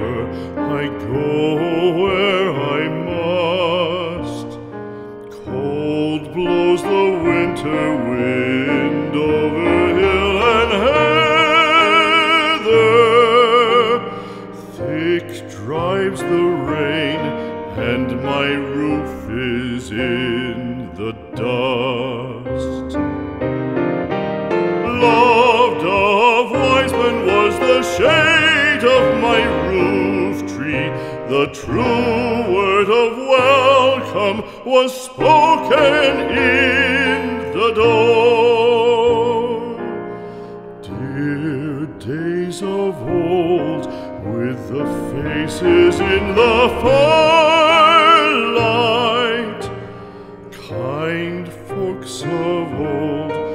water, I go where I must. Cold blows the winter wind over hill and heather. Thick drives the rain, and my roof is in the dust. Loved of wise men was the shade of my roof tree. The true word of welcome was spoken in the door. Dear days of old, with the faces in the firelight, kind folks of old,